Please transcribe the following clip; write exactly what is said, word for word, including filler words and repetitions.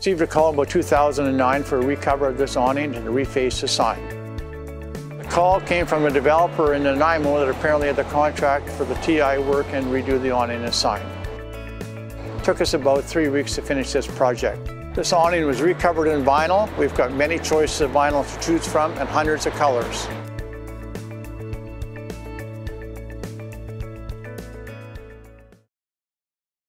Received a call in about two thousand nine for a recover of this awning and a reface the sign. The call came from a developer in Nanaimo that apparently had the contract for the T I work and redo the awning and sign. It took us about three weeks to finish this project. This awning was recovered in vinyl. We've got many choices of vinyl to choose from and hundreds of colors.